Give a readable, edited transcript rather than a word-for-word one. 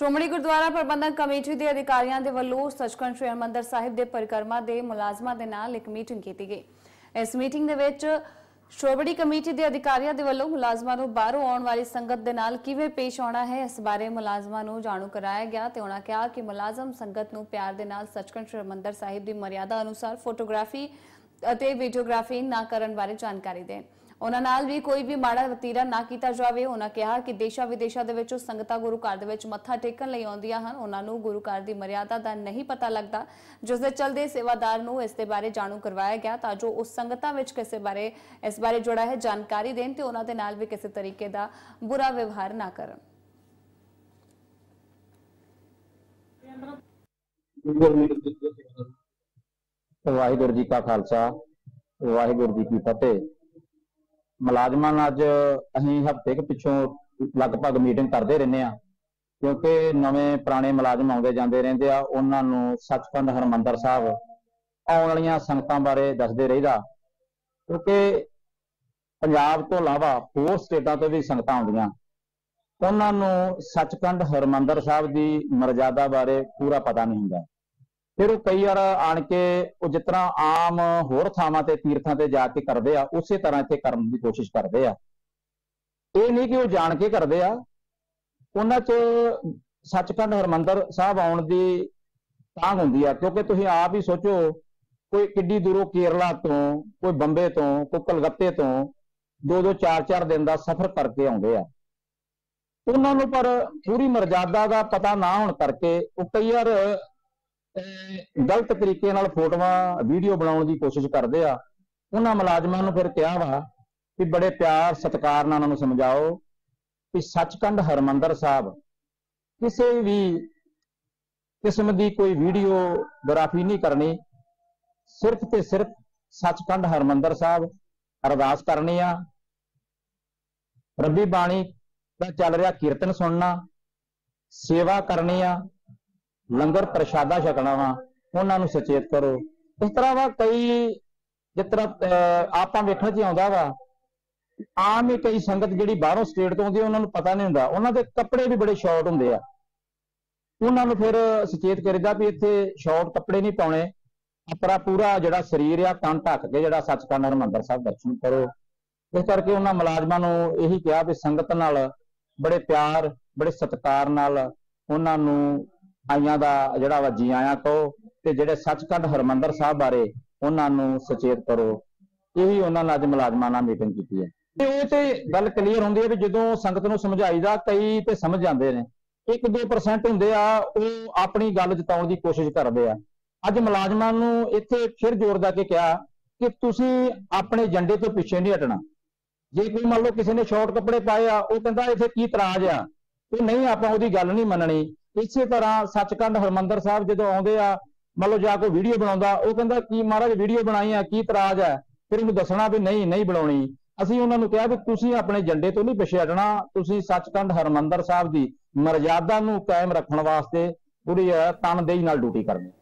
ਸ਼੍ਰੋਮਣੀ ਗੁਰਦੁਆਰਾ ਪ੍ਰਬੰਧਕ committee ਦੇ ਅਧਿਕਾਰੀਆਂ ਦੇ ਵੱਲੋਂ ਸੱਚਖੰਡ ਸ੍ਰੀ ਹਰਿਮੰਦਰ ਸਾਹਿਬ ਦੇ ਪਰਿਕਰਮਾ ਦੇ ਮੁਲਾਜ਼ਮਾਂ ਦੇ ਨਾਲ ਇੱਕ ਮੀਟਿੰਗ ਕੀਤੀ ਗਈ। ਇਸ ਮੀਟਿੰਗ ਦੇ ਵਿੱਚ ਸ਼੍ਰੋਮਣੀ ਕਮੇਟੀ ਦੇ ਅਧਿਕਾਰੀਆਂ ਦੇ ਵੱਲੋਂ ਮੁਲਾਜ਼ਮਾਂ ਨੂੰ ਬਾਹਰੋਂ ਆਉਣ ਵਾਲੀ ਸੰਗਤ ਦੇ ਨਾਲ ਕਿਵੇਂ ਪੇਸ਼ ਆਉਣਾ ਹੈ ਇਸ ਬਾਰੇ ਮੁਲਾਜ਼ਮਾਂ ਨੂੰ ਜਾਣੂ ਕਰਾਇਆ ਗਿਆ ਤੇ ਉਹਨਾਂ ਕਿਹਾ ਕਿ ਮੁਲਾਜ਼ਮ ਸੰਗਤ ਨੂੰ ਪਿਆਰ ਦੇ ਨਾਲ ਸੱਚਖੰਡ ਸ੍ਰੀ ਹਰਿਮੰਦਰ ਸਾਹਿਬ ਦੀ ਮਰਿਆਦਾ ਅਨੁਸਾਰ ਫੋਟੋਗ੍ਰਾਫੀ ਅਤੇ ਵੀਡੀਓਗ੍ਰਾਫੀ ਨਾ ਕਰਨ ਬਾਰੇ ਜਾਣਕਾਰੀ ਦੇਣ। ਉਹਨਾਂ ਨਾਲ ਵੀ ਕੋਈ ਵੀ ਮਾੜਾ ਵਤੀਰਾ ਨਾ ਕੀਤਾ ਜਾਵੇ। ਉਹਨਾਂ ਕਿਹਾ ਕਿ ਦੇਸ਼ਾਂ ਵਿਦੇਸ਼ਾਂ ਦੇ ਵਿੱਚੋਂ ਸੰਗਤਾਂ ਗੁਰੂ ਘਰ ਦੇ ਵਿੱਚ ਮੱਥਾ ਟੇਕਣ ਲਈ ਆਉਂਦੀਆਂ ਹਨ, ਉਹਨਾਂ ਨੂੰ ਗੁਰੂ ਘਰ ਦੀ ਮਰਿਆਦਾ ਦਾ ਨਹੀਂ ਪਤਾ ਲੱਗਦਾ, ਜਿਸ ਦੇ ਚਲਦੇ ਸੇਵਾਦਾਰ ਨੂੰ ਇਸ ਦੇ ਬਾਰੇ ਜਾਣੂ ਕਰਵਾਇਆ ਗਿਆ ਤਾਂ ਜੋ ਉਸ ਸੰਗਤਾਂ ਵਿੱਚ ਕਿਸੇ ਬਾਰੇ ਇਸ ਬਾਰੇ ਜੁੜਾ ਹੈ ਜਾਣਕਾਰੀ ਦੇਣ ਤੇ ਉਹਨਾਂ ਦੇ ਨਾਲ ਵੀ ਕਿਸੇ ਤਰੀਕੇ ਦਾ ਬੁਰਾ ਵਿਵਹਾਰ ਨਾ ਕਰਨ। ਵਾਹਿਗੁਰੂ जी का खालसा वाहिगुरू जी की फतेह। मुलाजमान अज असीं हफ्ते के पिछों लगभग मीटिंग करते रहने क्योंकि नवे पुराने मुलाजम आउंदे जांदे रहिंदे आ, उन्हां नूं सचखंड हरमंदर साहब आउण वालीआं संगतां बारे दसदे रहीदा क्योंकि पंजाब तो इलावा होर स्टेटां तो भी संगतां आउंदियां, उन्हां नूं सचखंड हरमंदर साहब की मर्यादा बारे पूरा पता नहीं हुंदा। फिर कई बार आन के जिस तरह आम होर थावां ते तीर्थां ते जाके करदे आ उसे तरह इत्थे करन दी कोशिश करदे आ। ये नहीं कि वो जान के करदे आ, उन्हां च सचखंड हरमंदर साहब आउण दी तांग हुंदी आ क्योंकि तुसीं आप ही सोचो कोई किड्डी दूरों केरला तो, कोई बंबे तो, कोई कलकत्ते तो 2-2 4-4 दिन का सफर करके आउंदे आ। उन्हां नूं पर पूरी मर्यादा का पता ना होण करके वो कई बार गलत तरीके नाल फोटोआं वीडियो बनाउण दी कोशिश करदे आ। उन्हां मुलाजमां नूं फिर कहा वा कि बड़े प्यार सत्कार नाल उन्हां नूं समझाओ कि सचखंड हरमंदर साहब किसी भी किस्म की कोई वीडियोग्राफी नहीं करनी, सिर्फ ते सिर्फ सचखंड हरमंदर साहब अरदास करनी आ, रब्बी बाणी दा चल रहा कीर्तन सुनना, सेवा करनी आ, लंगर प्रशादा छकना वा, उन्होंने सचेत करो। इस तरह वा कई जिस तरह आप वेखण च आउंदा वा आम ही कई संगत जिहड़ी बाहरों स्टेट तो आउंदी उन्होंने पता नहीं हुंदा, उन्हां दे कपड़े भी बड़े शॉर्ट हुंदे आ। उन्होंने फिर सचेत करीदा भी इत्थे शॉर्ट कपड़े नहीं पाउणे, अपना पूरा जिहड़ा शरीर आ तन ढक के जिहड़ा सचखंड हरमंदर साहब दर्शन करो। इस करके उन्हां मुलाजमां नूं यही कहा भी संगत नाल बड़े प्यार बड़े सत्कार नाल उन्हां नूं आइयां दा जिहड़ा वा जी आया कहो ते जिहड़े सचखंड हरमंदर साहब बारे उन्हां नूं सचेत करो। यही उन्हां नाल अज मुलाजमां नाल मीटिंग कीती है ते ओह ते गल क्लीयर हुंदी है भी जदों संगत नूं समझाईदा कई ते समझ जांदे ने, 1-2% हुंदे आ ओह अपनी गल जताउण दी कोशिश करदे आ। अज मुलाजमां नूं इत्थे फिर जोर दे के कहा कि तुसीं अपने एजेंडे तो पिछे नहीं हटना। जे कोई मान लो किसी ने शॉर्ट कपड़े पाए आ ओह कहंदा इत्थे की इतराज आ, ते नहीं आपां ओहदी गल नहीं मनणी। इसे तरह सचखंड हरमंदर साहब जो आउंदे आ मान लो जा कोई वीडियो बनाउंदा ओह कहंदा की महाराज वीडियो बनाई आ की इतराज है, फिर उन्हें दसना भी नहीं बनाउणी। असीं उन्हां नूं कहा भी तुसीं अपने एजेंडे तो नहीं पिछे हटना, तुसीं सचखंड हरमंदर साहब की मर्यादा नूं कायम रखण वास्ते पूरी तनदेही नाल ड्यूटी करनी।